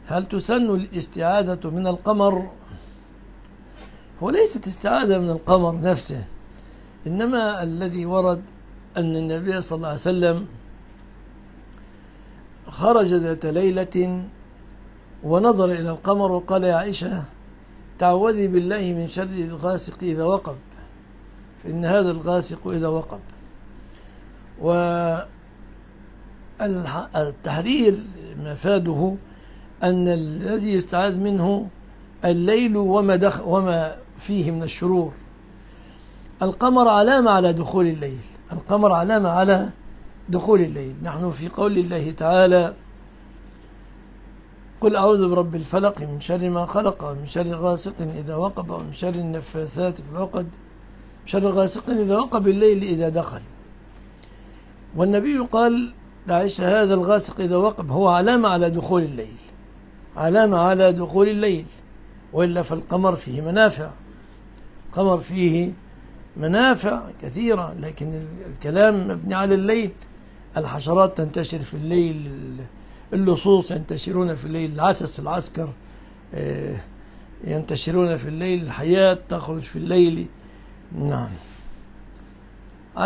هل تسن الاستعاذة من القمر؟ هو ليست استعاذة من القمر نفسه، إنما الذي ورد أن النبي صلى الله عليه وسلم خرج ذات ليلة ونظر إلى القمر وقال: يا عائشة تعوذي بالله من شر الغاسق إذا وقب، فإن هذا الغاسق إذا وقب. والتحرير مفاده أن الذي يستعاذ منه الليل وما فيه من الشرور. القمر علامة على دخول الليل، القمر علامة على دخول الليل. نحن في قول الله تعالى: قل أعوذ برب الفلق من شر ما خلق ومن شر غاسق إذا وقب ومن شر النفاثات في العقد من شر غاسق إذا وقب الليل إذا دخل. والنبي قال لعائشة: هذا الغاسق إذا وقب هو علامة على دخول الليل، علامة على دخول الليل، وإلا فالقمر فيه منافع، القمر فيه منافع كثيرة، لكن الكلام مبني على الليل. الحشرات تنتشر في الليل، اللصوص ينتشرون في الليل، العسس العسكر ينتشرون في الليل، الحياة تخرج في الليل. نعم.